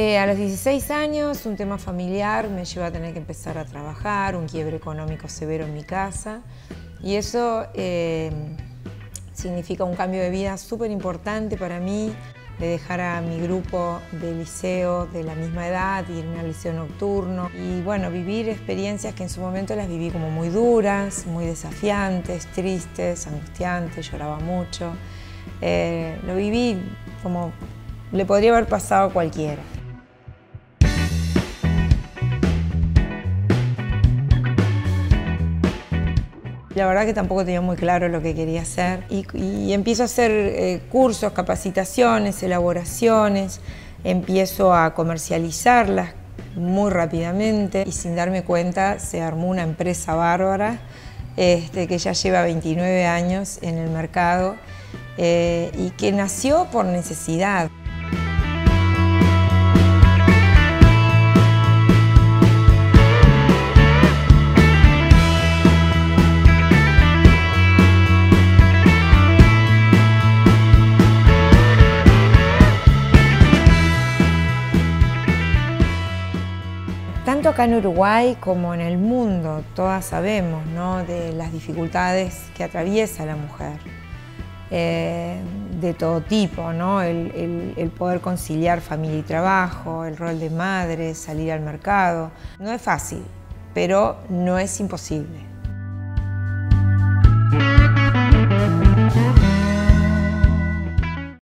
A los 16 años, un tema familiar me lleva a tener que empezar a trabajar, un quiebre económico severo en mi casa, y eso significa un cambio de vida súper importante para mí, de dejar a mi grupo de liceo de la misma edad, irme al liceo nocturno y bueno, vivir experiencias que en su momento las viví como muy duras, muy desafiantes, tristes, angustiantes, lloraba mucho. Lo viví como le podría haber pasado a cualquiera. La verdad que tampoco tenía muy claro lo que quería hacer y empiezo a hacer cursos, capacitaciones, elaboraciones, empiezo a comercializarlas muy rápidamente y sin darme cuenta se armó una empresa bárbara que ya lleva 29 años en el mercado y que nació por necesidad. Tanto acá en Uruguay como en el mundo, todas sabemos, ¿no?, de las dificultades que atraviesa la mujer, de todo tipo, ¿no? El poder conciliar familia y trabajo, el rol de madre, salir al mercado. No es fácil, pero no es imposible.